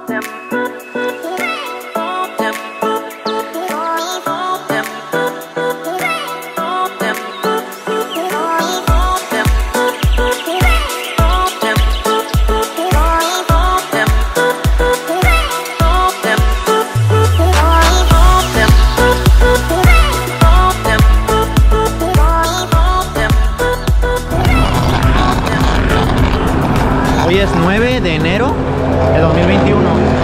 Hoy es 9 de enero de 2021.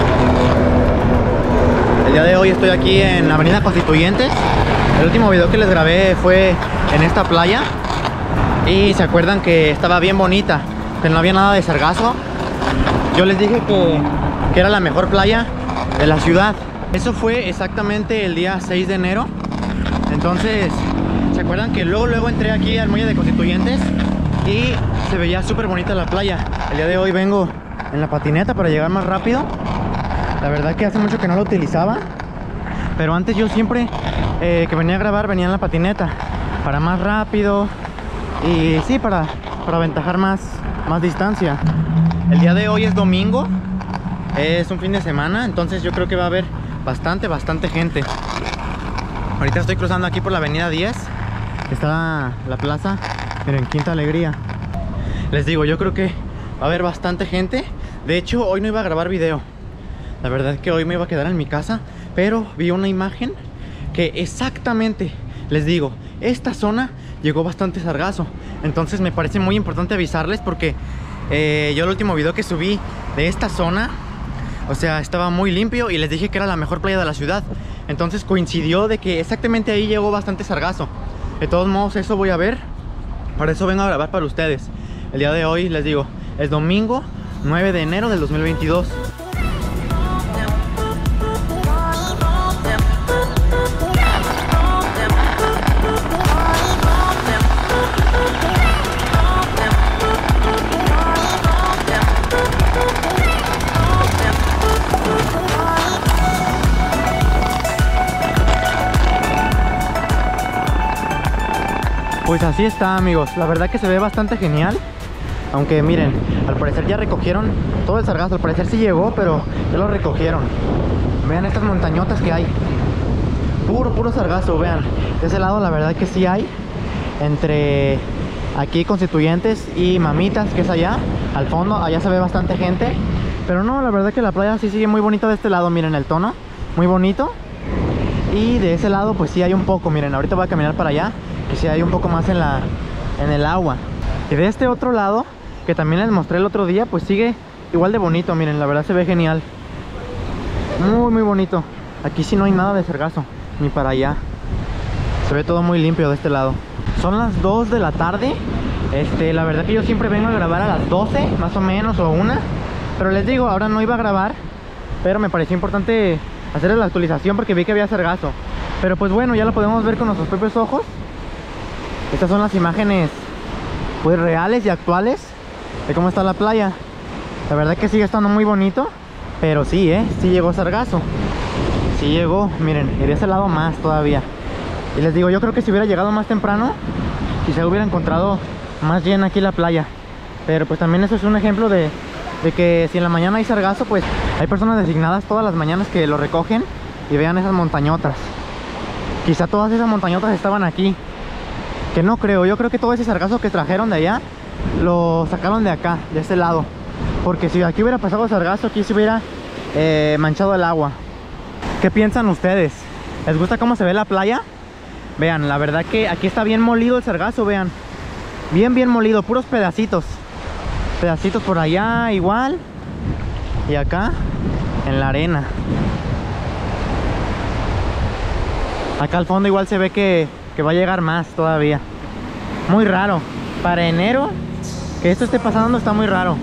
El día de hoy estoy aquí en la Avenida Constituyentes. El último video que les grabé fue en esta playa. Y se acuerdan que estaba bien bonita, que no había nada de sargazo. Yo les dije que era la mejor playa de la ciudad. Eso fue exactamente el día 6 de enero. Entonces, ¿se acuerdan que luego entré aquí al muelle de Constituyentes? Y se veía súper bonita la playa. El día de hoy vengo en la patineta para llegar más rápido. La verdad que hace mucho que no la utilizaba, pero antes yo siempre que venía a grabar venía en la patineta para más rápido y sí, para aventajar más distancia. El día de hoy es domingo, es un fin de semana, entonces yo creo que va a haber bastante gente. Ahorita estoy cruzando aquí por la avenida 10, que está la plaza. Miren, Quinta Alegría. Les digo, yo creo que va a haber bastante gente. De hecho, hoy no iba a grabar video. La verdad es que hoy me iba a quedar en mi casa, pero vi una imagen que exactamente, les digo, esta zona llegó bastante sargazo. Entonces me parece muy importante avisarles porque yo el último video que subí de esta zona, o sea, estaba muy limpio y les dije que era la mejor playa de la ciudad. Entonces coincidió de que exactamente ahí llegó bastante sargazo. De todos modos, eso voy a ver. Para eso vengo a grabar para ustedes. El día de hoy, les digo, es domingo 9 de enero del 2022. Pues así está, amigos. La verdad que se ve bastante genial. Aunque miren, al parecer ya recogieron todo el sargazo. Al parecer sí llegó, pero ya lo recogieron. Vean estas montañotas que hay. Puro sargazo, vean. De ese lado la verdad que sí hay. Entre aquí Constituyentes y Mamitas, que es allá, al fondo, allá se ve bastante gente. Pero no, la verdad que la playa sí sigue muy bonita de este lado. Miren el tono, muy bonito. Y de ese lado pues sí hay un poco. Miren, ahorita voy a caminar para allá, que sí hay un poco más en el agua. Y de este otro lado, que también les mostré el otro día, pues sigue igual de bonito. Miren, la verdad se ve genial. Muy bonito. Aquí sí no hay nada de sargazo, ni para allá. Se ve todo muy limpio de este lado. Son las 2 de la tarde. La verdad que yo siempre vengo a grabar a las 12, más o menos, o 1. Pero les digo, ahora no iba a grabar, pero me pareció importante hacer la actualización porque vi que había sargazo. Pero pues bueno, ya lo podemos ver con nuestros propios ojos. Estas son las imágenes pues reales y actuales de cómo está la playa. La verdad que sigue estando muy bonito, pero sí, sí llegó sargazo. Sí llegó, miren, y de ese lado más todavía. Y les digo, yo creo que si hubiera llegado más temprano, quizá hubiera encontrado más llena aquí la playa. Pero pues también eso es un ejemplo de que si en la mañana hay sargazo, pues hay personas designadas todas las mañanas que lo recogen. Y vean esas montañotas. Quizá todas esas montañotas estaban aquí, que no creo. Yo creo que todo ese sargazo que trajeron de allá lo sacaron de acá, de este lado. Porque si aquí hubiera pasado sargazo, aquí se hubiera manchado el agua. ¿Qué piensan ustedes? ¿Les gusta cómo se ve la playa? Vean, la verdad que aquí está bien molido el sargazo, vean. Bien molido, puros pedacitos. Pedacitos por allá igual. Y acá, en la arena. Acá al fondo igual se ve que va a llegar más todavía. Muy raro. Para enero, que esto esté pasando está muy raro.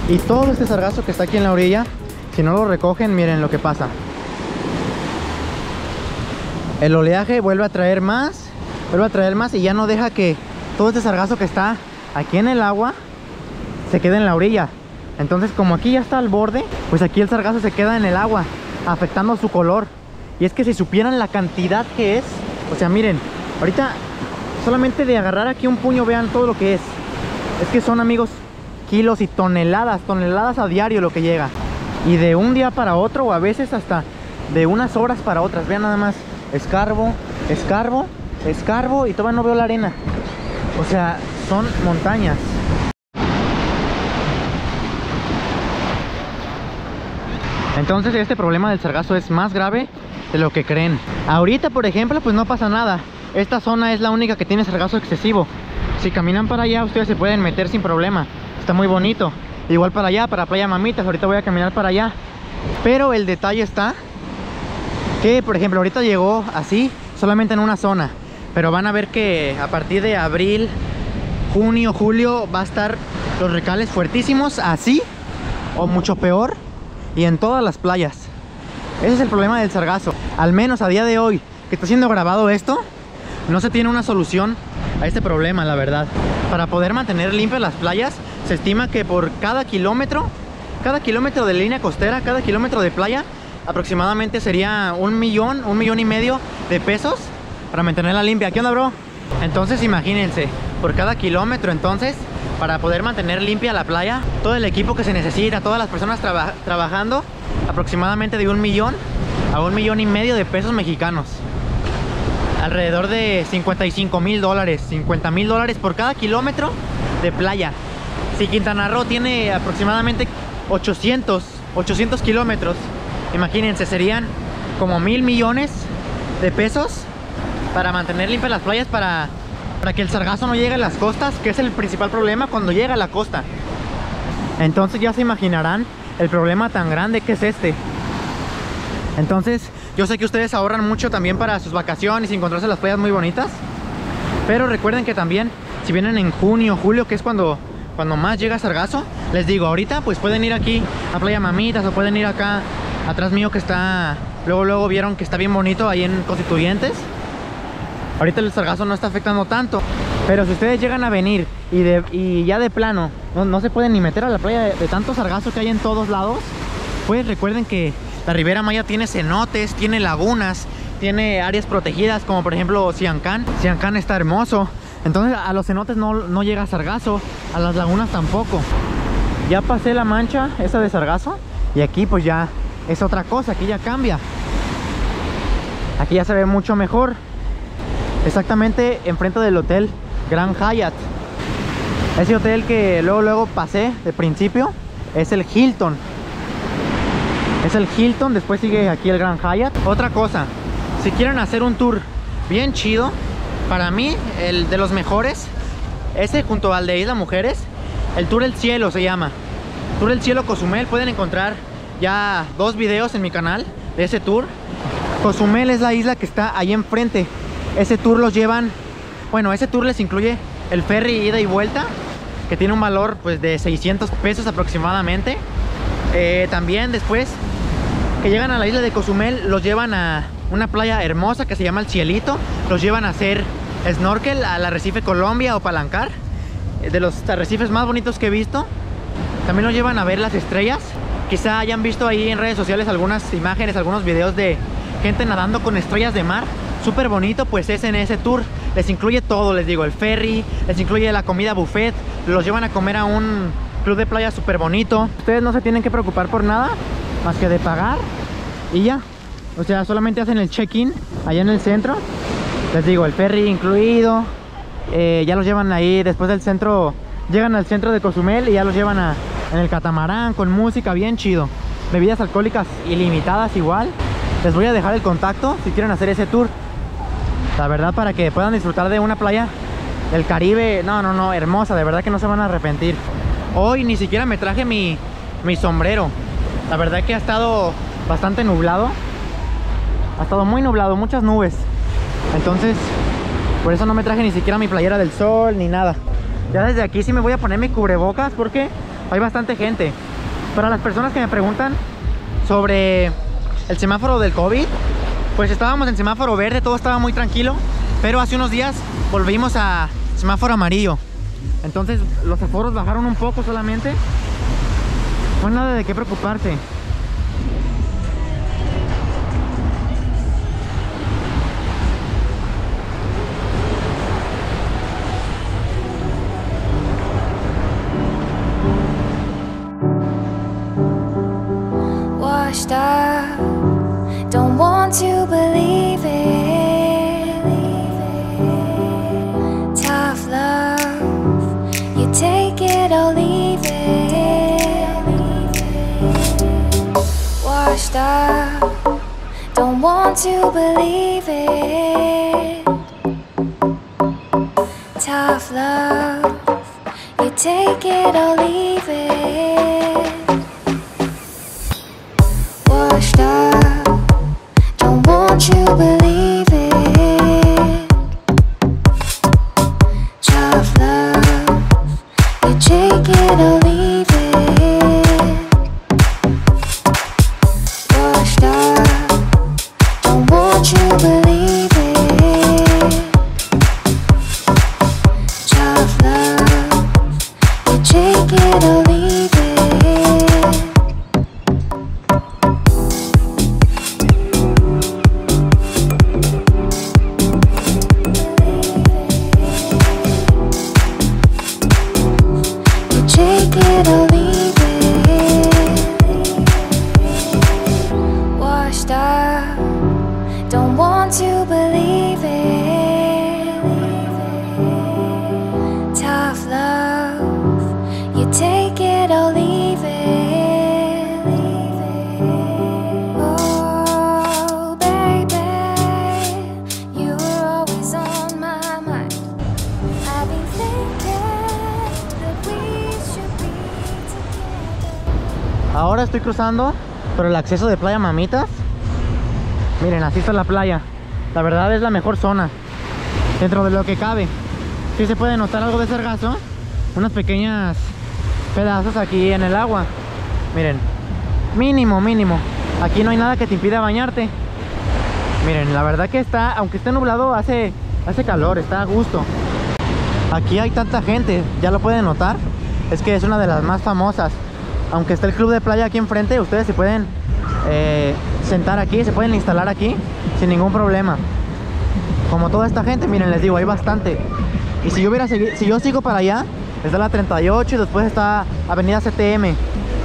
Y todo este sargazo que está aquí en la orilla, si no lo recogen, miren lo que pasa. El oleaje vuelve a traer más, y ya no deja que todo este sargazo que está aquí en el agua se quede en la orilla. Entonces, como aquí ya está al borde, pues aquí el sargazo se queda en el agua, afectando su color. Y es que si supieran la cantidad que es, o sea, miren, ahorita solamente de agarrar aquí un puño, vean todo lo que es. Es que son, amigos, kilos y toneladas a diario lo que llega. Y de un día para otro, o a veces hasta de unas horas para otras. Vean nada más, escarbo, escarbo, escarbo, y todavía no veo la arena. O sea, son montañas. Entonces este problema del sargazo es más grave de lo que creen. Ahorita, por ejemplo, pues no pasa nada. Esta zona es la única que tiene sargazo excesivo. Si caminan para allá, ustedes se pueden meter sin problema. Está muy bonito. Igual para allá, para Playa Mamitas, ahorita voy a caminar para allá. Pero el detalle está que, por ejemplo, ahorita llegó así, solamente en una zona. Pero van a ver que a partir de abril, junio, julio, va a estar los recales fuertísimos, así o mucho peor, y en todas las playas. Ese es el problema del sargazo. Al menos a día de hoy que está siendo grabado esto, no se tiene una solución a este problema, la verdad. Para poder mantener limpias las playas, se estima que por cada kilómetro de línea costera, cada kilómetro de playa, aproximadamente sería 1 millón, 1,5 millones de pesos para mantenerla limpia. ¿Qué onda, bro? Entonces imagínense, por cada kilómetro, entonces, para poder mantener limpia la playa, todo el equipo que se necesita, todas las personas trabajando, aproximadamente de 1 millón a 1,5 millones de pesos mexicanos. Alrededor de 55,000 dólares, 50,000 dólares por cada kilómetro de playa. Si Quintana Roo tiene aproximadamente 800 kilómetros, imagínense, serían como 1,000 millones de pesos para mantener limpias las playas, para que el sargazo no llegue a las costas, que es el principal problema cuando llega a la costa. Entonces ya se imaginarán el problema tan grande que es este. Entonces yo sé que ustedes ahorran mucho también para sus vacaciones y encontrarse las playas muy bonitas, pero recuerden que también si vienen en junio, julio, que es cuando más llega sargazo, les digo, ahorita pues pueden ir aquí a Playa Mamitas, o pueden ir acá atrás mío, que está, luego vieron que está bien bonito ahí en Constituyentes. Ahorita el sargazo no está afectando tanto, pero si ustedes llegan a venir y ya de plano no se pueden ni meter a la playa de tanto sargazo que hay en todos lados, pues recuerden que la Riviera Maya tiene cenotes, tiene lagunas, tiene áreas protegidas, como por ejemplo Siancán. Siancán está hermoso. Entonces a los cenotes no llega sargazo, a las lagunas tampoco. Ya pasé la mancha esa de sargazo, y aquí pues ya es otra cosa, aquí ya cambia. Aquí ya se ve mucho mejor. Exactamente enfrente del hotel Grand Hyatt. Ese hotel que luego pasé de principio es el Hilton. Es el Hilton, después sigue aquí el Grand Hyatt. Otra cosa, si quieren hacer un tour bien chido, para mí el de los mejores, ese junto al de Isla Mujeres, el Tour El Cielo se llama. Tour El Cielo Cozumel. Pueden encontrar ya 2 videos en mi canal de ese tour. Cozumel es la isla que está ahí enfrente. Ese tour los llevan, bueno, ese tour les incluye el ferry ida y vuelta, que tiene un valor pues de 600 pesos aproximadamente. También después que llegan a la isla de Cozumel, los llevan a una playa hermosa que se llama El Cielito. Los llevan a hacer snorkel al arrecife Colombia o Palancar, de los arrecifes más bonitos que he visto. También los llevan a ver las estrellas. Quizá hayan visto ahí en redes sociales algunas imágenes, algunos videos de gente nadando con estrellas de mar. Súper bonito, pues es en ese tour. Les incluye todo, les digo, el ferry, les incluye la comida buffet. Los llevan a comer a un club de playa súper bonito. Ustedes no se tienen que preocupar por nada más que de pagar y ya. O sea, solamente hacen el check-in allá en el centro. Les digo, el ferry incluido. Ya los llevan ahí después del centro. Llegan al centro de Cozumel y ya los llevan en el catamarán con música bien chido. Bebidas alcohólicas ilimitadas igual. Les voy a dejar el contacto si quieren hacer ese tour. La verdad, para que puedan disfrutar de una playa del Caribe, no, hermosa. De verdad que no se van a arrepentir. Hoy ni siquiera me traje mi sombrero. La verdad que ha estado bastante nublado. Ha estado muy nublado, muchas nubes. Entonces, por eso no me traje ni siquiera mi playera del sol ni nada. Ya desde aquí sí me voy a poner mi cubrebocas, porque hay bastante gente. Para las personas que me preguntan sobre el semáforo del COVID, pues estábamos en semáforo verde, todo estaba muy tranquilo, pero hace unos días volvimos a semáforo amarillo. Entonces los aforos bajaron un poco solamente. No hay nada de qué preocuparse. Washed up, don't want to believe it. Tough love, you take it or leave it. Washed up, don't want to believe it. Tough love, you take it or leave it. Washed up, don't want you believe it. Tough love, you take it or leave it. Washed up, don't want you believe it. Tough love, you take it or leave it. Take it or leave it. Washed up, don't want to believe it. Tough love, you take it or leave it. Oh, baby, you were always on my mind. I've been thinking that we should be together. Ahora estoy cruzando por el acceso de Playa Mamitas. Miren, así está la playa. La verdad es la mejor zona dentro de lo que cabe. Sí se puede notar algo de sargazo, unas pequeñas pedazos aquí en el agua. Miren, mínimo. Aquí no hay nada que te impida bañarte. Miren, la verdad que está, aunque esté nublado, hace calor, está a gusto. Aquí hay tanta gente, ya lo pueden notar. Es que es una de las más famosas. Aunque está el club de playa aquí enfrente, ustedes se pueden sentar aquí, se pueden instalar aquí sin ningún problema. Como toda esta gente, miren, les digo, hay bastante. Y si yo sigo para allá, está la 38 y después está Avenida CTM.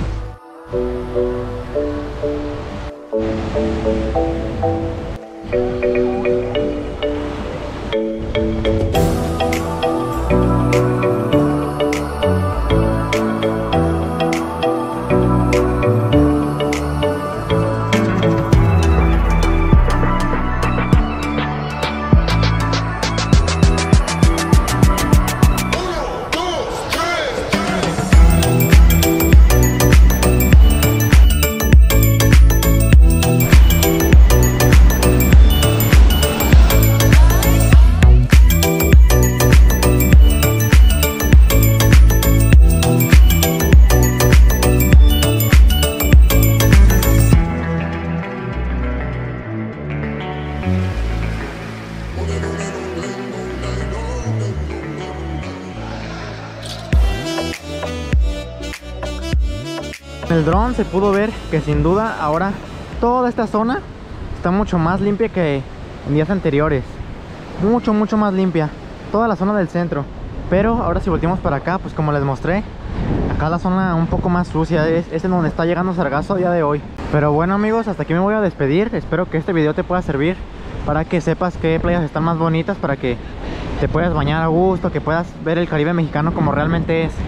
En el dron se pudo ver que sin duda ahora toda esta zona está mucho más limpia que en días anteriores. Mucho más limpia. Toda la zona del centro. Pero ahora si volteamos para acá, pues como les mostré, acá la zona un poco más sucia es en donde está llegando sargazo a día de hoy. Pero bueno amigos, hasta aquí me voy a despedir. Espero que este video te pueda servir para que sepas qué playas están más bonitas, para que te puedas bañar a gusto, que puedas ver el Caribe mexicano como realmente es.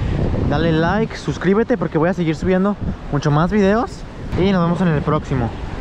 Dale like, suscríbete porque voy a seguir subiendo mucho más videos y nos vemos en el próximo.